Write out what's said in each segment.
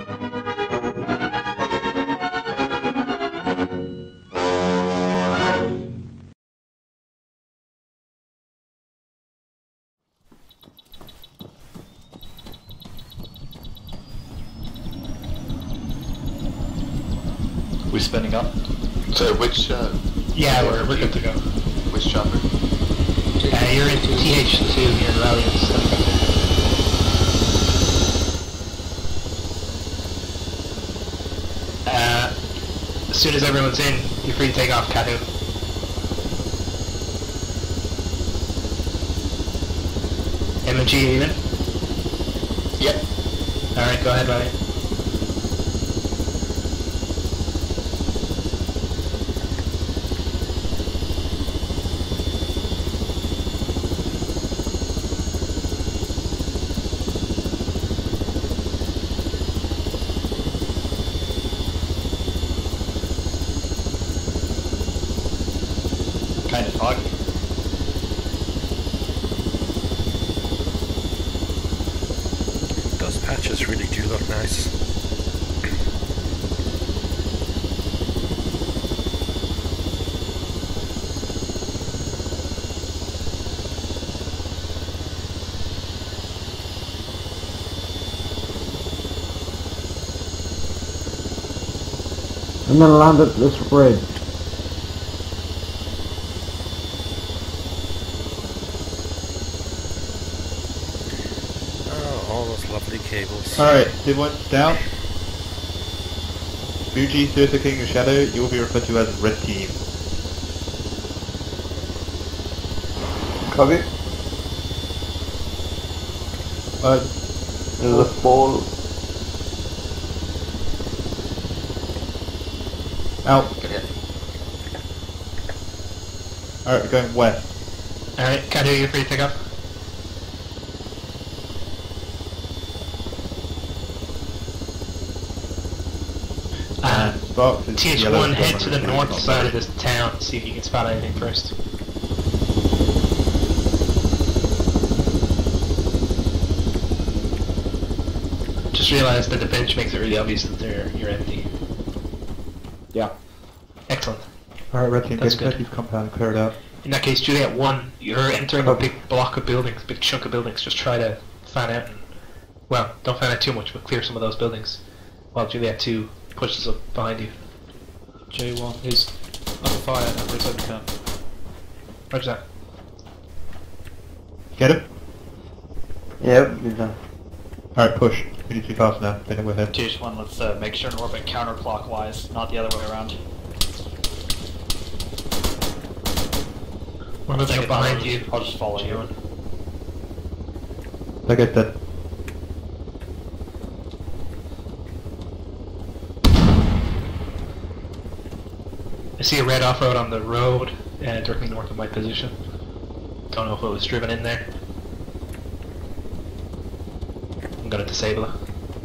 We spinning up? So which, Yeah, we're good to go. which chopper? You're in TH2, you're in Ralliance. As soon as everyone's in, you're free to take off, Katu. MG, are you in? Yep. Alright, go ahead, Ryan. Kind of foggy. Those patches really do look nice. I'm gonna land at this bridge. Lovely cables. Alright, did one down? Fuji, Surfer King, and Shadow, you will be referred to as Red Team. Copy. There's a pole. Out. Good hit. Alright, we're going west. Alright, Katu, you're free to take off. TH1, head to the north side of this town, see if you can spot anything first. Just realized that the bench makes it really obvious that you're empty. Yeah. Excellent. Alright, Red Team, That's get good. this compound cleared out. In that case, Juliet 1, you're entering a big block of buildings, a big chunk of buildings. Just try to fan out and, well, don't fan out too much, but clear some of those buildings, while Juliet 2 pushes up behind you. J1 is under fire every time you can. Roger that. Get him? Yep, he's done. Alright, push. We need to be fast now. They know we're here. TH1, let's make sure and orbit counterclockwise, not the other way around. We're moving up behind you. I'll just follow you. I get that. I see a red off-road on the road, directly north of my position. Don't know if it was driven in there. I'm gonna disable it.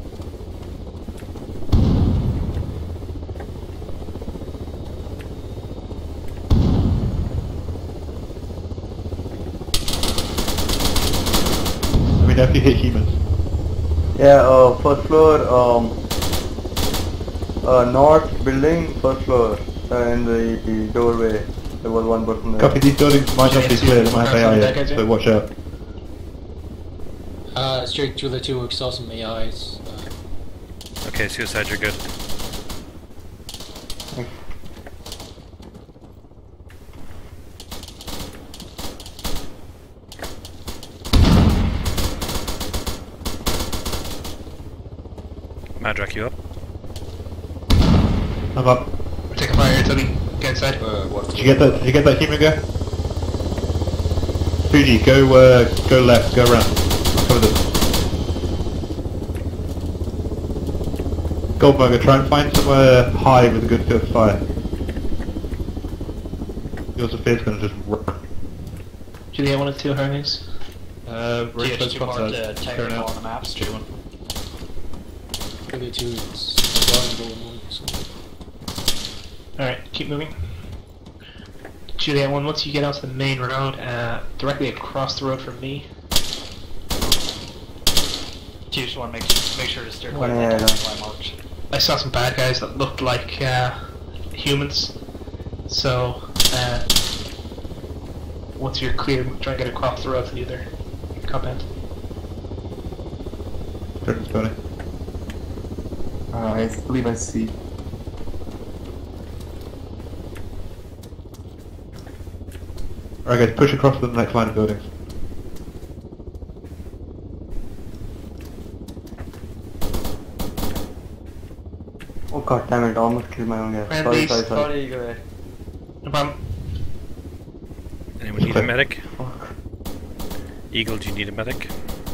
I mean, if you hit humans. Yeah, first floor, north building, first floor, in the doorway. There was one person there. Copy, these buildings might not be clear, they might have AI in, so watch out. Straight to the 2, saw some AIs. Okay, suicide, you're good. Madrak, you up? I'm up. We're taking fire here, Toby. Get inside. Did you get that? Did you get that human guy? Fuji, go left, go around. I'll cover this. Goldberger, try and find somewhere high with a good field of fire. Yours is gonna just run. Juliet 1 and 2, how are things? We're supposed to mark the technical on the maps. J1. Really 2 is vulnerable. So. Alright, keep moving. Juliet 1, once you get onto the main road, directly across the road from me, You just want to make sure to steer clear of Yeah, that yeah. line marked. I saw some bad guys that looked like humans. So once you're clear, try and get across the road to the other compound. Turret's burning. I believe I see. Alright guys, push across to the next line of buildings. Oh god damn it, almost killed my own guy. Sorry, Friendlies. sorry, sorry. Sorry, go ahead. No problem. Anyone need a medic? Fuck. Eagle, do you need a medic?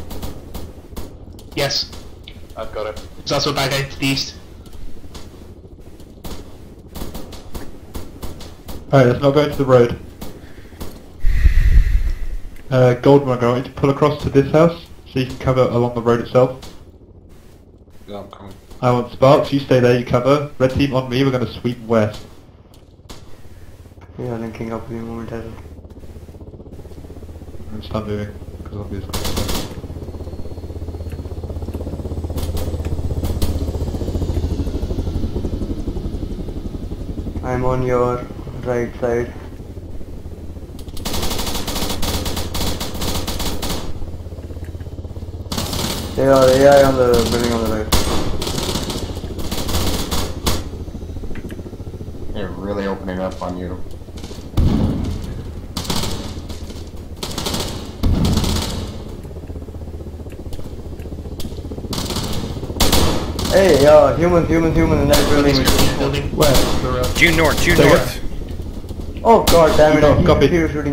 Yes. I've got it. There's also a bad guy to the east. Alright, let's not go into the road. Goldmugger, I want you to pull across to this house so you can cover along the road itself. Yeah, I'm coming. I want Sparks, you stay there, you cover. Red team on me, we're going to sweep west. Yeah, linking up with you momentarily. And start moving, because obviously. I'm on your right side. There are AI on the building on the right. They're really opening up on you. Hey, yeah, humans in that building. Building. Where? The road. Due north, due There you north. Oh god damn it, No, copy. I keep shooting.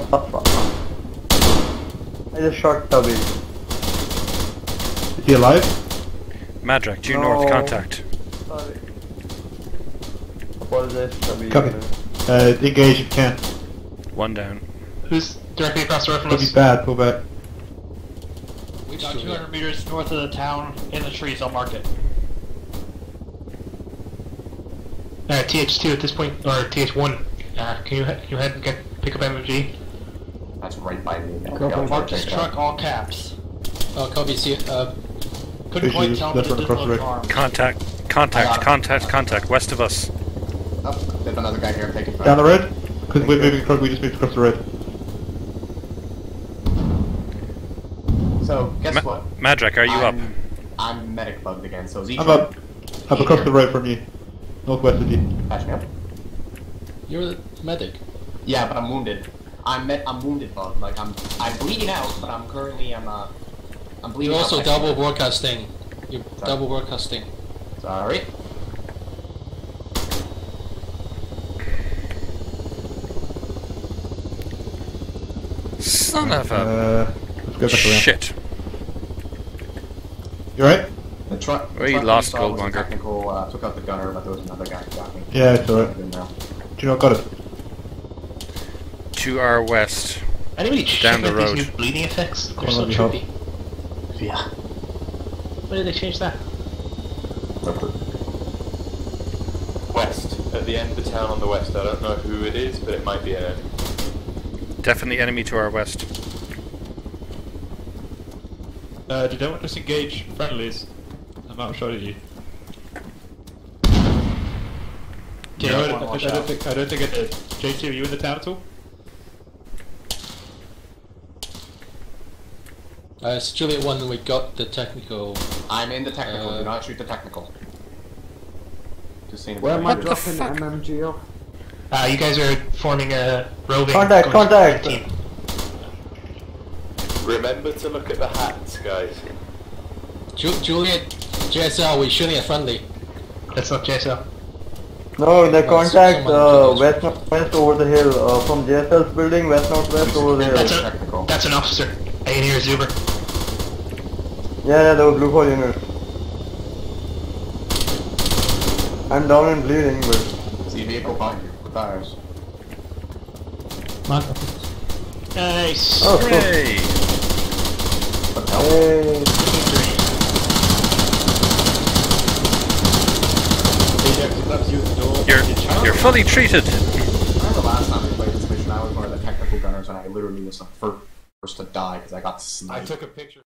I just shot Tubby. Is he alive? Madrak, due No. north, contact. Sorry. Apologize, Tubby. Copy. Engage if you can. One down. Who's directly across the road from Could be us? bad, pull back. We got 200 meters north of the town in the trees. I'll mark it. TH2 at this point, or TH1. Can you head and pick up MMG? That's right by me. Mark this truck, all caps. Oh, copy, see it. Couldn't Fish quite is tell, left but run it across didn't the look road. armed. Contact, contact, west of us. Oh, there's another guy here taking fire. Down the road? Because we're moving across, we just moved across the road. So, guess what? Madrak, are you up? I'm medic bugged again, so Z I'm up. Up across the road from you. Northwest of you. Patch me up. You're the medic. Yeah, but I'm wounded. I'm wounded bugged. Like I'm bleeding out, but I'm currently I'm bleeding You're out. also by double finger. broadcasting. You're Sorry. double broadcasting. Sorry. Son of a... Let's go back around. Shit. You alright? The truck. Well, you truck lost saw was a Goldmonger. Technical. Took out the gunner, but there was another guy who got me. Yeah, it's alright. Good now. Do you know what got it? To our west. Anybody check Down the out road. these new bleeding effects? They're Come so on, let me trippy. Yeah. Why did they change that? West, at the end of the town on the west. I don't know who it is, but it might be an enemy. Definitely enemy to our west. Did anyone just engage friendlies? I'm out shot at you. Yeah, I don't think it did. JT, are you in the town at all? It's Juliet 1, we got the technical. I'm in the technical. Do not shoot the technical. Just saying. Where am I What the dropping fuck? MMG off? you guys are forming a roving... Contact, going to contact! team. Remember to look at the hats, guys. Juliet, JSL, we're shooting at friendly. That's not JSL. No, the contact someone west northwest over the hill. From JSL's building, west northwest over the That's, hill. Technical. that's an officer. I can hear Zuber. Yeah, they were blue hole units. I'm down and bleeding, but See vehicle behind you. Fires. Nice. oh, cool. Hey! What the hell? Hey. You're fully treated! I remember last time we played this mission, I was one of the technical gunners, and I literally was the first to die because I got sniped. I took a picture.